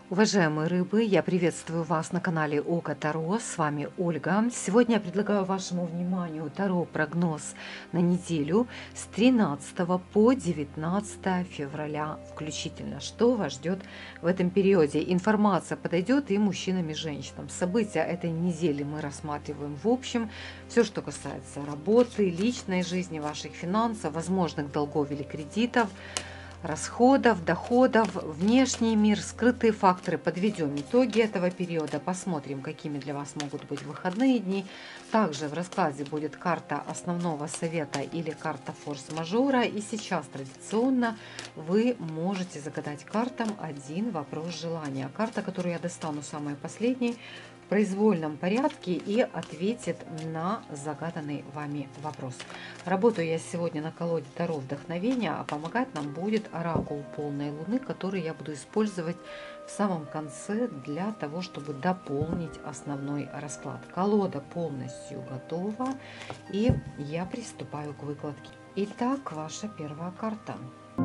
Уважаемые рыбы, я приветствую вас на канале Око Таро. С вами Ольга. Сегодня я предлагаю вашему вниманию Таро-прогноз на неделю с 13 по 19 февраля включительно. Что вас ждет в этом периоде? Информация подойдет и мужчинам, и женщинам. События этой недели мы рассматриваем в общем. Все, что касается работы, личной жизни, ваших финансов, возможных долгов или кредитов, расходов, доходов, внешний мир, скрытые факторы. Подведем итоги этого периода, посмотрим, какими для вас могут быть выходные дни. Также в раскладе будет карта основного совета или карта форс-мажора. И сейчас традиционно вы можете загадать картам один вопрос желания. Карта, которую я достану, самая последняя, в произвольном порядке и ответит на загаданный вами вопрос. Работаю я сегодня на колоде Таро вдохновения, а помогать нам будет оракул полной луны, который я буду использовать в самом конце для того, чтобы дополнить основной расклад. Колода полностью готова, и я приступаю к выкладке. Итак, ваша первая карта.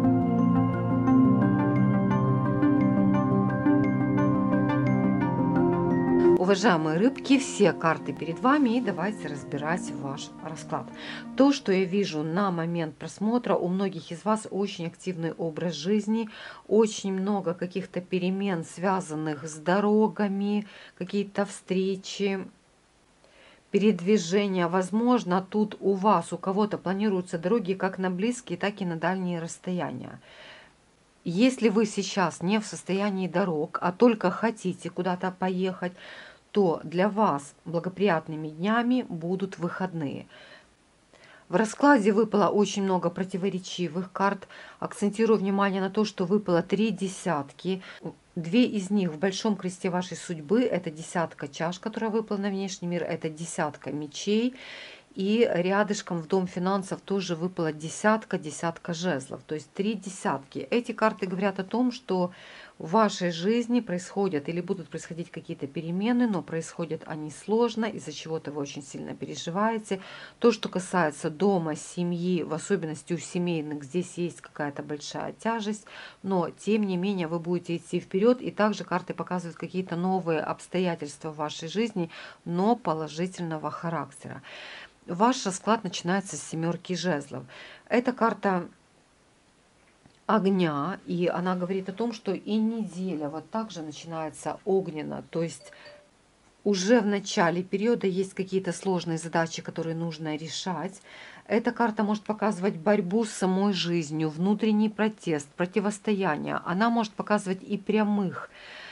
Уважаемые рыбки, все карты перед вами, и давайте разбирать ваш расклад. То, что я вижу на момент просмотра, у многих из вас очень активный образ жизни, очень много каких-то перемен, связанных с дорогами, какие-то встречи, передвижения. Возможно, тут у вас, у кого-то планируются дороги как на близкие, так и на дальние расстояния. Если вы сейчас не в состоянии дорог, а только хотите куда-то поехать, то для вас благоприятными днями будут выходные. В раскладе выпало очень много противоречивых карт. Акцентирую внимание на то, что выпало 3 десятки. Две из них в большом кресте вашей судьбы. Это десятка чаш, которая выпала на внешний мир. Это десятка мечей. И рядышком в дом финансов тоже выпала десятка жезлов. То есть 3 десятки. Эти карты говорят о том, что в вашей жизни происходят или будут происходить какие-то перемены, но происходят они сложно, из-за чего-то вы очень сильно переживаете. То, что касается дома, семьи, в особенности у семейных, здесь есть какая-то большая тяжесть, но тем не менее вы будете идти вперед, и также карты показывают какие-то новые обстоятельства в вашей жизни, но положительного характера. Ваш расклад начинается с семерки жезлов. Эта карта огня, и она говорит о том, что и неделя вот так же начинается огненно, то есть уже в начале периода есть какие-то сложные задачи, которые нужно решать. Эта карта может показывать борьбу с самой жизнью, внутренний протест, противостояние. Она может показывать и прямых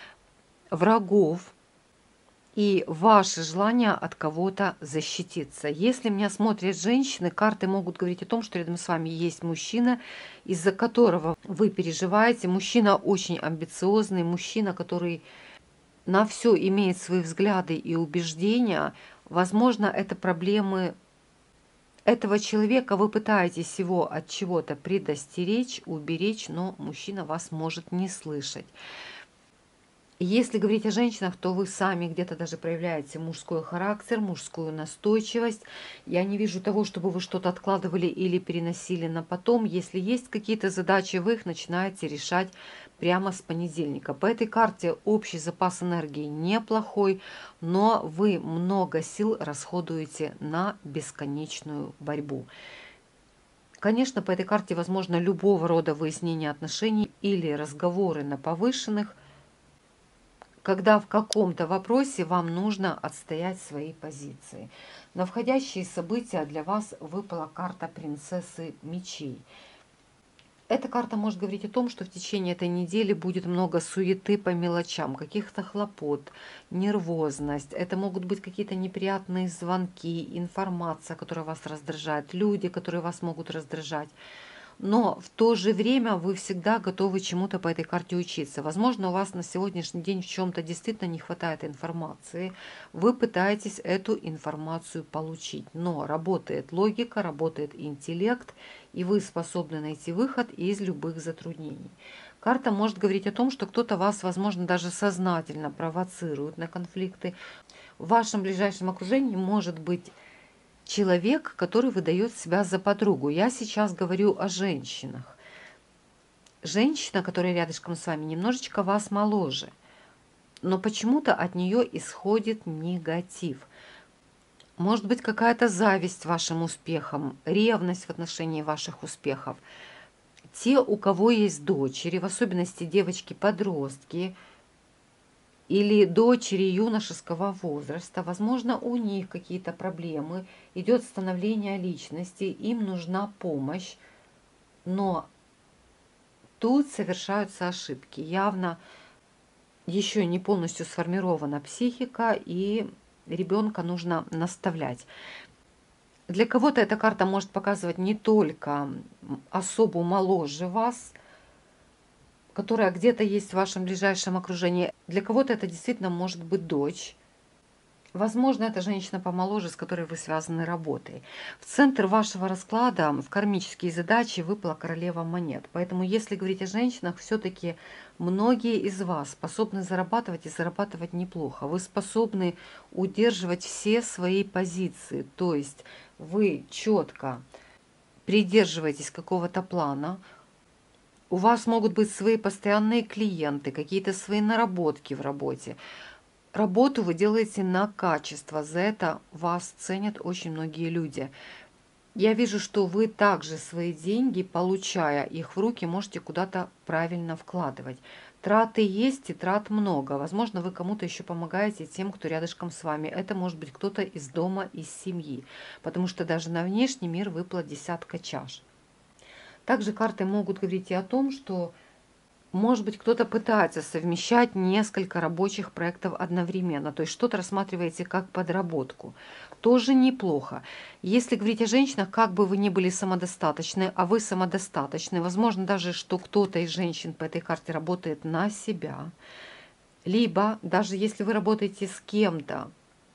врагов, и ваше желание от кого-то защититься. Если меня смотрят женщины, карты могут говорить о том, что рядом с вами есть мужчина, из-за которого вы переживаете. Мужчина очень амбициозный, мужчина, который на все имеет свои взгляды и убеждения. Возможно, это проблемы этого человека. Вы пытаетесь его от чего-то предостеречь, уберечь, но мужчина вас может не слышать. Если говорить о женщинах, то вы сами где-то даже проявляете мужской характер, мужскую настойчивость. Я не вижу того, чтобы вы что-то откладывали или переносили на потом. Если есть какие-то задачи, вы их начинаете решать прямо с понедельника. По этой карте общий запас энергии неплохой, но вы много сил расходуете на бесконечную борьбу. Конечно, по этой карте возможно любого рода выяснение отношений или разговоры на повышенных, когда в каком-то вопросе вам нужно отстоять свои позиции. На входящие события для вас выпала карта принцессы мечей. Эта карта может говорить о том, что в течение этой недели будет много суеты по мелочам, каких-то хлопот, нервозность. Это могут быть какие-то неприятные звонки, информация, которая вас раздражает, люди, которые вас могут раздражать. Но в то же время вы всегда готовы чему-то по этой карте учиться. Возможно, у вас на сегодняшний день в чем-то действительно не хватает информации. Вы пытаетесь эту информацию получить. Но работает логика, работает интеллект, и вы способны найти выход из любых затруднений. Карта может говорить о том, что кто-то вас, возможно, даже сознательно провоцирует на конфликты. В вашем ближайшем окружении может быть человек, который выдает себя за подругу. Я сейчас говорю о женщинах. Женщина, которая рядышком с вами, немножечко вас моложе. но почему-то от нее исходит негатив. Может быть, какая-то зависть вашим успехам, ревность в отношении ваших успехов. Те, у кого есть дочери, в особенности девочки-подростки или дочери юношеского возраста, возможно, у них какие-то проблемы, идет становление личности, им нужна помощь, но тут совершаются ошибки. Явно еще не полностью сформирована психика, и ребенка нужно наставлять. Для кого-то эта карта может показывать не только особу моложе вас, которая где-то есть в вашем ближайшем окружении. Для кого-то это действительно может быть дочь. Возможно, это женщина помоложе, с которой вы связаны работой. В центр вашего расклада в кармические задачи выпала королева монет. Поэтому, если говорить о женщинах, все-таки многие из вас способны зарабатывать и зарабатывать неплохо. Вы способны удерживать все свои позиции. То есть вы четко придерживаетесь какого-то плана. У вас могут быть свои постоянные клиенты, какие-то свои наработки в работе. Работу вы делаете на качество, за это вас ценят очень многие люди. Я вижу, что вы также свои деньги, получая их в руки, можете куда-то правильно вкладывать. Траты есть и трат много. Возможно, вы кому-то еще помогаете, тем, кто рядышком с вами. Это может быть кто-то из дома, из семьи. Потому что даже на внешний мир выпала десятка чаш. Также карты могут говорить и о том, что может быть, кто-то пытается совмещать несколько рабочих проектов одновременно, то есть что-то рассматриваете как подработку. Тоже неплохо. Если говорить о женщинах, как бы вы ни были самодостаточны, а вы самодостаточны, возможно даже, что кто-то из женщин по этой карте работает на себя, либо даже если вы работаете с кем-то,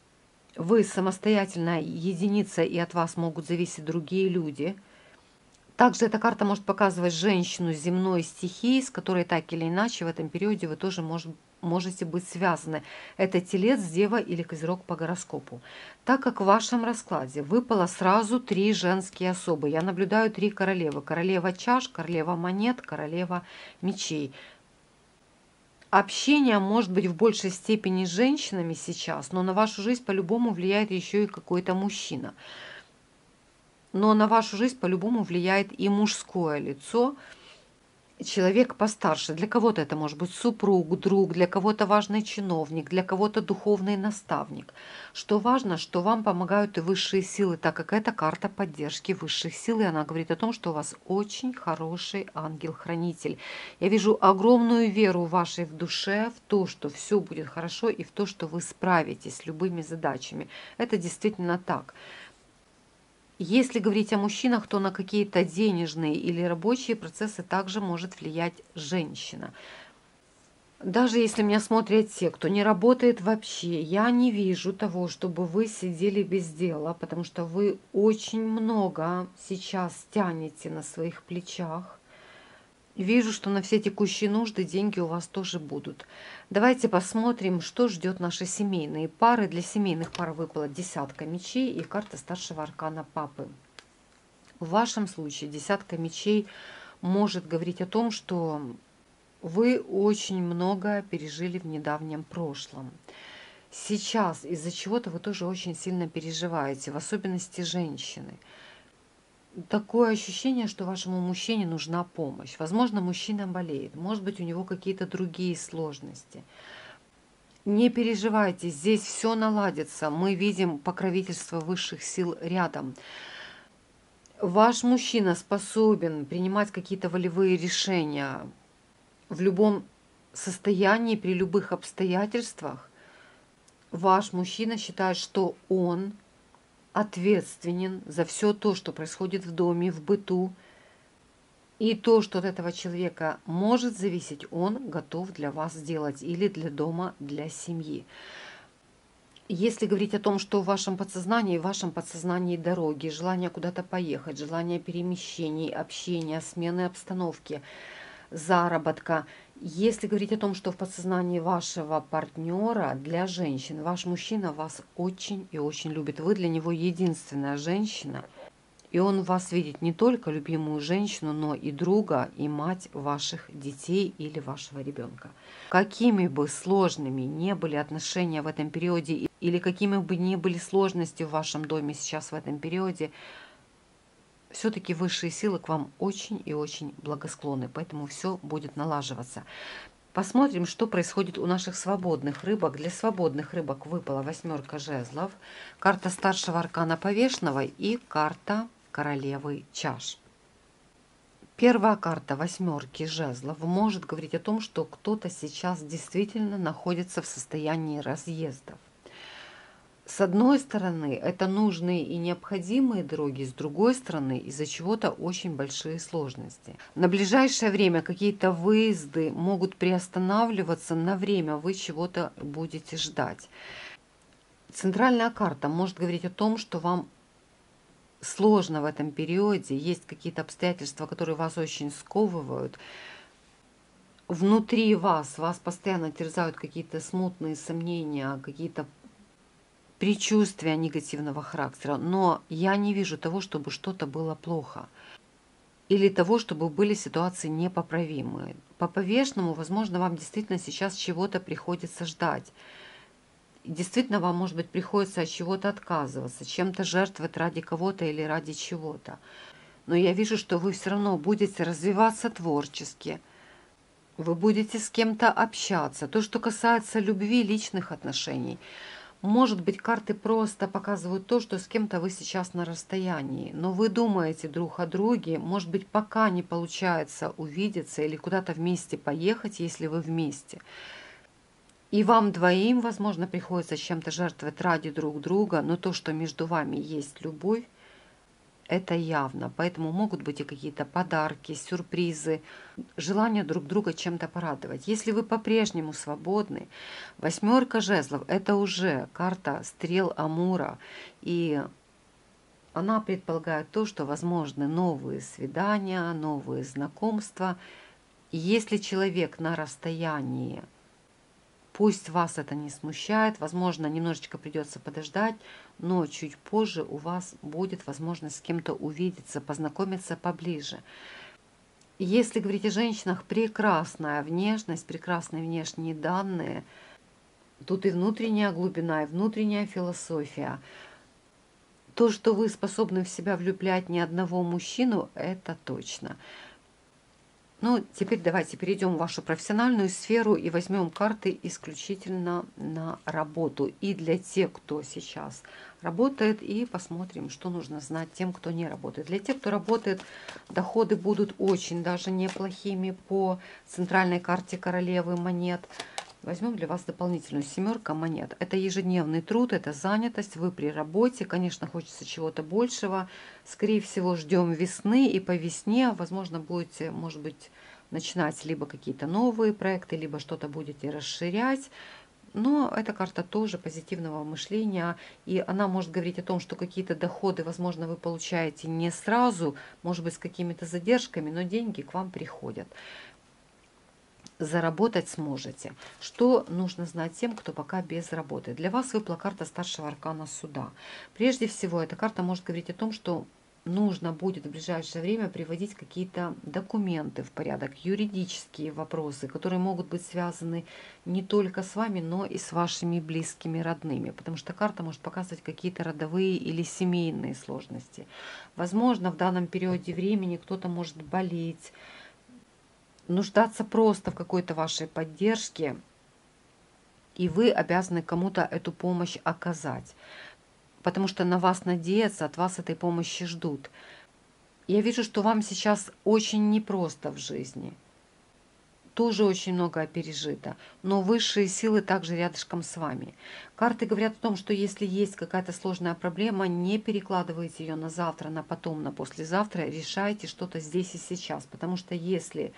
вы самостоятельная единица и от вас могут зависеть другие люди. Также эта карта может показывать женщину земной стихии, с которой так или иначе в этом периоде вы тоже можете быть связаны. Это Телец, Дева или Козерог по гороскопу. Так как в вашем раскладе выпало сразу 3 женские особы, я наблюдаю 3 королевы. Королева чаш, королева монет, королева мечей. Общение может быть в большей степени с женщинами сейчас, но на вашу жизнь по-любому влияет еще и какой-то мужчина. Но на вашу жизнь по-любому влияет и мужское лицо, человек постарше. Для кого-то это может быть супруг, друг, для кого-то важный чиновник, для кого-то духовный наставник. Что важно, что вам помогают и высшие силы, так как это карта поддержки высших сил, и она говорит о том, что у вас очень хороший ангел-хранитель. Я вижу огромную веру вашей в душе, в то, что все будет хорошо, и в то, что вы справитесь с любыми задачами. Это действительно так. Если говорить о мужчинах, то на какие-то денежные или рабочие процессы также может влиять женщина. Даже если меня смотрят те, кто не работает вообще, я не вижу того, чтобы вы сидели без дела, потому что вы очень много сейчас тянете на своих плечах. Вижу, что на все текущие нужды деньги у вас тоже будут. Давайте посмотрим, что ждет наши семейные пары. Для семейных пар выпала десятка мечей и карта старшего аркана Папы. В вашем случае десятка мечей может говорить о том, что вы очень много пережили в недавнем прошлом. Сейчас из-за чего-то вы тоже очень сильно переживаете, в особенности женщины. Такое ощущение, что вашему мужчине нужна помощь. Возможно, мужчина болеет, может быть, у него какие-то другие сложности. Не переживайте, здесь все наладится. Мы видим покровительство высших сил рядом. Ваш мужчина способен принимать какие-то волевые решения в любом состоянии, при любых обстоятельствах. Ваш мужчина считает, что он ответственен за все то, что происходит в доме, в быту. И то, что от этого человека может зависеть, он готов для вас сделать или для дома, для семьи. Если говорить о том, что в вашем подсознании дороги, желание куда-то поехать, желание перемещений, общения, смены обстановки, заработка. Если говорить о том, что в подсознании вашего партнера для женщин, ваш мужчина вас очень и очень любит. Вы для него единственная женщина. И он в вас видит не только любимую женщину, но и друга, и мать ваших детей или вашего ребенка. Какими бы сложными ни были отношения в этом периоде, или какими бы ни были сложности в вашем доме сейчас в этом периоде, все-таки высшие силы к вам очень и очень благосклонны, поэтому все будет налаживаться. Посмотрим, что происходит у наших свободных рыбок. Для свободных рыбок выпала 8 жезлов, карта старшего аркана повешенного и карта королевы чаш. Первая карта 8 жезлов может говорить о том, что кто-то сейчас действительно находится в состоянии разъездов. С одной стороны, это нужные и необходимые дороги, с другой стороны, из-за чего-то очень большие сложности. На ближайшее время какие-то выезды могут приостанавливаться на время, вы чего-то будете ждать. Центральная карта может говорить о том, что вам сложно в этом периоде, есть какие-то обстоятельства, которые вас очень сковывают. Внутри вас постоянно терзают какие-то смутные сомнения, какие-то предчувствия негативного характера, но я не вижу того, чтобы что-то было плохо, или того, чтобы были ситуации непоправимые. По повешенному, возможно, вам действительно сейчас чего-то приходится ждать. Действительно, вам, может быть, приходится от чего-то отказываться, чем-то жертвовать ради кого-то или ради чего-то. Но я вижу, что вы все равно будете развиваться творчески, вы будете с кем-то общаться. То, что касается любви, личных отношений. Может быть, карты просто показывают то, что с кем-то вы сейчас на расстоянии, но вы думаете друг о друге, может быть, пока не получается увидеться или куда-то вместе поехать, если вы вместе. И вам двоим, возможно, приходится чем-то жертвовать ради друг друга, но то, что между вами есть любовь, это явно. Поэтому могут быть и какие-то подарки, сюрпризы, желание друг друга чем-то порадовать. Если вы по-прежнему свободны, 8 жезлов – это уже карта стрел Амура. И она предполагает то, что возможны новые свидания, новые знакомства. И если человек на расстоянии, пусть вас это не смущает, возможно, немножечко придется подождать, но чуть позже у вас будет возможность с кем-то увидеться, познакомиться поближе. Если говорить о женщинах, прекрасная внешность, прекрасные внешние данные, тут и внутренняя глубина, и внутренняя философия. То, что вы способны в себя влюблять ни одного мужчину, это точно. Ну, теперь давайте перейдем в вашу профессиональную сферу и возьмем карты исключительно на работу. И для тех, кто сейчас работает, и посмотрим, что нужно знать тем, кто не работает. Для тех, кто работает, доходы будут очень даже неплохими по центральной карте королевы монет. Возьмем для вас дополнительную 7 монет. Это ежедневный труд, это занятость, вы при работе. Конечно, хочется чего-то большего. Скорее всего, ждем весны, и по весне, возможно, будете, может быть, начинать либо какие-то новые проекты, либо что-то будете расширять. Но эта карта тоже позитивного мышления, и она может говорить о том, что какие-то доходы, возможно, вы получаете не сразу, может быть, с какими-то задержками, но деньги к вам приходят. Заработать сможете. Что нужно знать тем, кто пока без работы? Для вас выпала карта старшего аркана суда. Прежде всего, эта карта может говорить о том, что нужно будет в ближайшее время приводить какие-то документы в порядок, юридические вопросы, которые могут быть связаны не только с вами, но и с вашими близкими, родными, потому что карта может показывать какие-то родовые или семейные сложности. Возможно, в данном периоде времени кто-то может болеть, нуждаться просто в какой-то вашей поддержке, и вы обязаны кому-то эту помощь оказать, потому что на вас надеются, от вас этой помощи ждут. Я вижу, что вам сейчас очень непросто в жизни, тоже очень многое пережито, но высшие силы также рядышком с вами. Карты говорят о том, что если есть какая-то сложная проблема, не перекладывайте ее на завтра, на потом, на послезавтра, решайте что-то здесь и сейчас, потому что если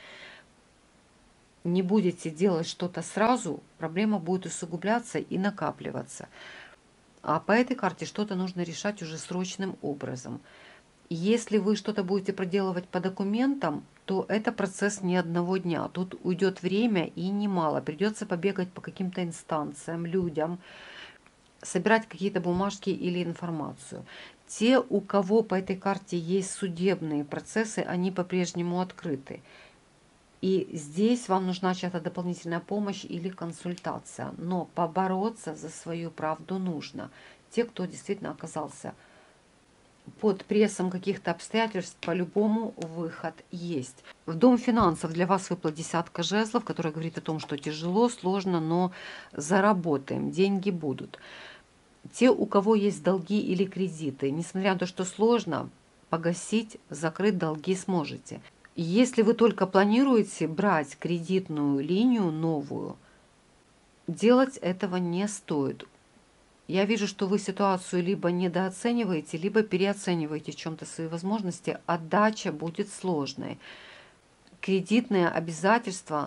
не будете делать что-то сразу, проблема будет усугубляться и накапливаться. А по этой карте что-то нужно решать уже срочным образом. Если вы что-то будете проделывать по документам, то это процесс не одного дня. Тут уйдет время и немало. Придется побегать по каким-то инстанциям, людям, собирать какие-то бумажки или информацию. Те, у кого по этой карте есть судебные процессы, они по-прежнему открыты. И здесь вам нужна чья-то дополнительная помощь или консультация. Но побороться за свою правду нужно. Те, кто действительно оказался под прессом каких-то обстоятельств, по-любому выход есть. В Дом финансов для вас выпала десятка жезлов, которая говорит о том, что тяжело, сложно, но заработаем, деньги будут. Те, у кого есть долги или кредиты, несмотря на то, что сложно, погасить, закрыть долги сможете. Если вы только планируете брать кредитную линию новую, делать этого не стоит. Я вижу, что вы ситуацию либо недооцениваете, либо переоцениваете в чем-то свои возможности. Отдача будет сложной. Кредитные обязательства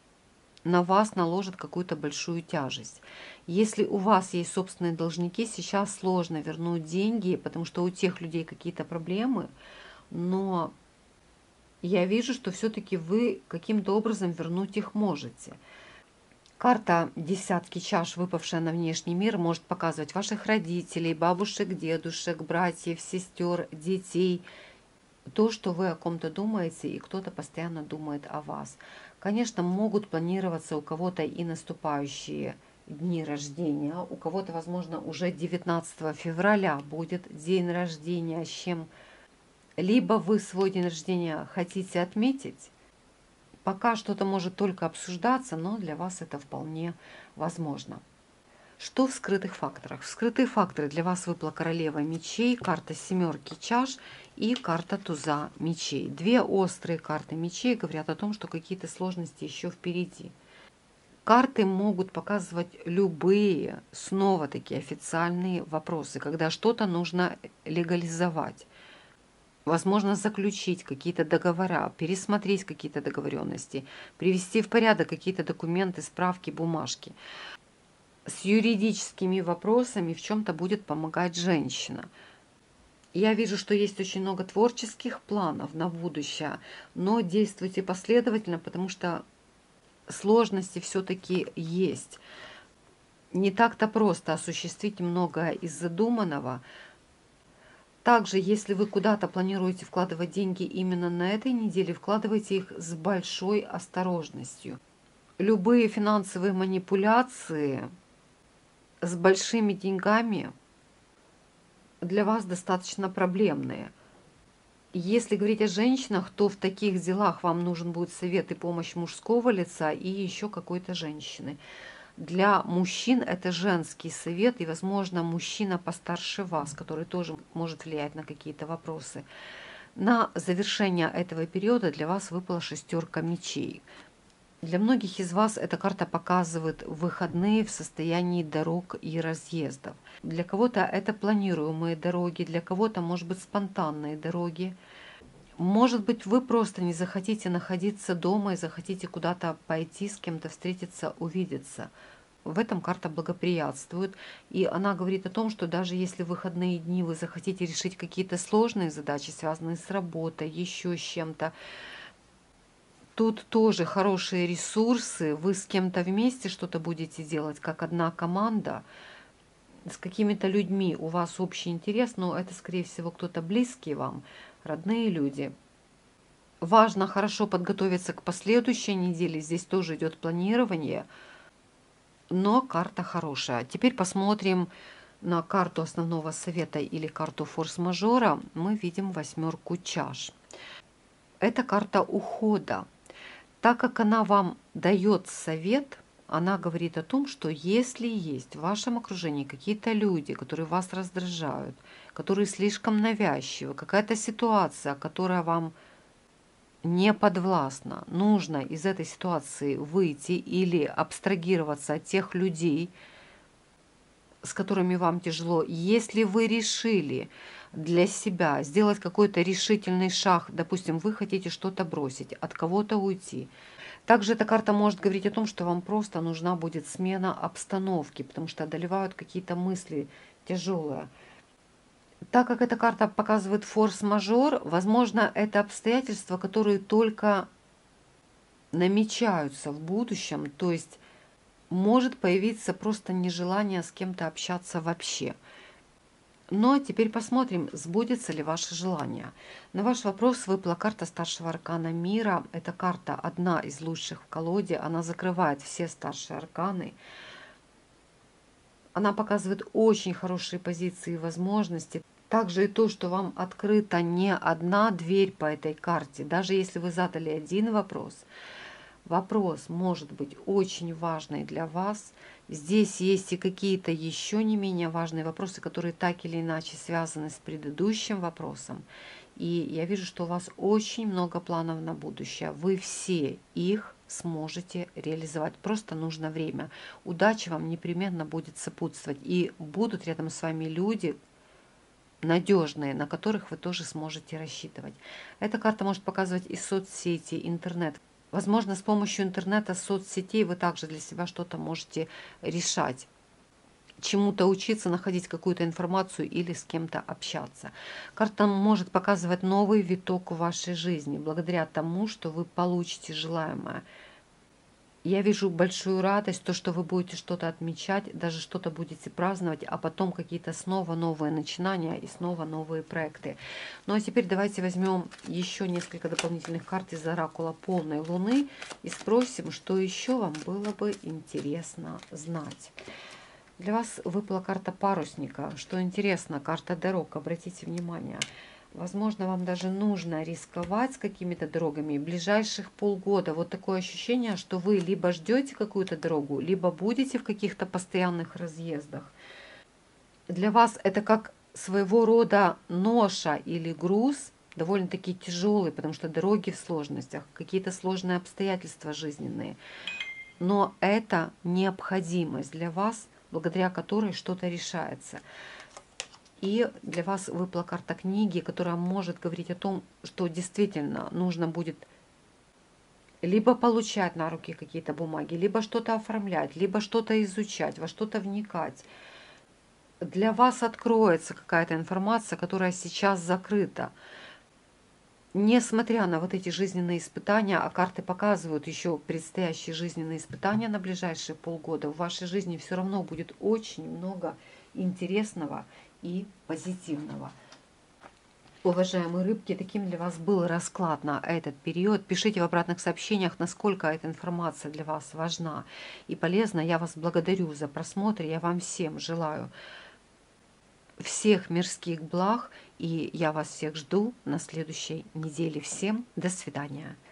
на вас наложат какую-то большую тяжесть. Если у вас есть собственные должники, сейчас сложно вернуть деньги, потому что у тех людей какие-то проблемы, но я вижу, что все-таки вы каким-то образом вернуть их можете. Карта десятки чаш, выпавшая на внешний мир, может показывать ваших родителей, бабушек, дедушек, братьев, сестер, детей. То, что вы о ком-то думаете, и кто-то постоянно думает о вас. Конечно, могут планироваться у кого-то и наступающие дни рождения. У кого-то, возможно, уже 19 февраля будет день рождения, с чем либо вы свой день рождения хотите отметить. Пока что-то может только обсуждаться, но для вас это вполне возможно. Что в скрытых факторах? В скрытые факторы для вас выпала королева мечей, карта семерки чаш и карта туза мечей. Две острые карты мечей говорят о том, что какие-то сложности еще впереди. Карты могут показывать любые, снова такие официальные вопросы, когда что-то нужно легализовать. Возможно, заключить какие-то договора, пересмотреть какие-то договоренности, привести в порядок какие-то документы, справки, бумажки. С юридическими вопросами в чем-то будет помогать женщина. Я вижу, что есть очень много творческих планов на будущее, но действуйте последовательно, потому что сложности все-таки есть. Не так-то просто осуществить многое из задуманного. Также, если вы куда-то планируете вкладывать деньги именно на этой неделе, вкладывайте их с большой осторожностью. Любые финансовые манипуляции с большими деньгами для вас достаточно проблемные. Если говорить о женщинах, то в таких делах вам нужен будет совет и помощь мужского лица и еще какой-то женщины. Для мужчин это женский совет и, возможно, мужчина постарше вас, который тоже может влиять на какие-то вопросы. На завершение этого периода для вас выпала шестерка мечей. Для многих из вас эта карта показывает выходные в состоянии дорог и разъездов. Для кого-то это планируемые дороги, для кого-то, может быть, спонтанные дороги. Может быть, вы просто не захотите находиться дома и захотите куда-то пойти, с кем-то встретиться, увидеться. В этом карта благоприятствует. И она говорит о том, что даже если в выходные дни вы захотите решить какие-то сложные задачи, связанные с работой, еще с чем-то, тут тоже хорошие ресурсы. Вы с кем-то вместе что-то будете делать, как одна команда. С какими-то людьми у вас общий интерес, но это, скорее всего, кто-то близкий вам, родные люди. Важно хорошо подготовиться к последующей неделе. Здесь тоже идет планирование, но карта хорошая. Теперь посмотрим на карту основного совета или карту форс-мажора. Мы видим восьмерку чаш. Это карта ухода. Так как она вам дает совет, она говорит о том, что если есть в вашем окружении какие-то люди, которые вас раздражают, которые слишком навязчивы, какая-то ситуация, которая вам не подвластна, нужно из этой ситуации выйти или абстрагироваться от тех людей, с которыми вам тяжело. Если вы решили для себя сделать какой-то решительный шаг, допустим, вы хотите что-то бросить, от кого-то уйти. Также эта карта может говорить о том, что вам просто нужна будет смена обстановки, потому что одолевают какие-то мысли тяжелые. Так как эта карта показывает форс-мажор, возможно, это обстоятельства, которые только намечаются в будущем, то есть может появиться просто нежелание с кем-то общаться вообще. Ну а теперь посмотрим, сбудется ли ваше желание. На ваш вопрос выпала карта старшего аркана мира. Эта карта одна из лучших в колоде. Она закрывает все старшие арканы. Она показывает очень хорошие позиции и возможности. Также и то, что вам открыта не одна дверь по этой карте. Даже если вы задали один вопрос, вопрос может быть очень важный для вас. Здесь есть и какие-то еще не менее важные вопросы, которые так или иначе связаны с предыдущим вопросом. И я вижу, что у вас очень много планов на будущее. Вы все их сможете реализовать. Просто нужно время. Удача вам непременно будет сопутствовать. И будут рядом с вами люди надежные, на которых вы тоже сможете рассчитывать. Эта карта может показывать и соцсети, интернет. Возможно, с помощью интернета, соцсетей вы также для себя что-то можете решать, чему-то учиться, находить какую-то информацию или с кем-то общаться. Карта может показывать новый виток в вашей жизни, благодаря тому, что вы получите желаемое. Я вижу большую радость, то, что вы будете что-то отмечать, даже что-то будете праздновать, а потом какие-то снова новые начинания и снова новые проекты. Ну а теперь давайте возьмем еще несколько дополнительных карт из оракула полной луны и спросим, что еще вам было бы интересно знать. Для вас выпала карта парусника. Что интересно, карта дорог, обратите внимание. Возможно, вам даже нужно рисковать с какими-то дорогами в ближайших полгода. Вот такое ощущение, что вы либо ждете какую-то дорогу, либо будете в каких-то постоянных разъездах. Для вас это как своего рода ноша или груз, довольно-таки тяжелый, потому что дороги в сложностях, какие-то сложные обстоятельства жизненные. Но это необходимость для вас, благодаря которой что-то решается. И для вас выпала карта книги, которая может говорить о том, что действительно нужно будет либо получать на руки какие-то бумаги, либо что-то оформлять, либо что-то изучать, во что-то вникать. Для вас откроется какая-то информация, которая сейчас закрыта. Несмотря на вот эти жизненные испытания, а карты показывают еще предстоящие жизненные испытания на ближайшие полгода, в вашей жизни все равно будет очень много интересного и позитивного. Уважаемые рыбки, таким для вас был расклад на этот период. Пишите в обратных сообщениях, насколько эта информация для вас важна и полезна. Я вас благодарю за просмотр. Я вам всем желаю всех мирских благ. И я вас всех жду на следующей неделе. Всем до свидания.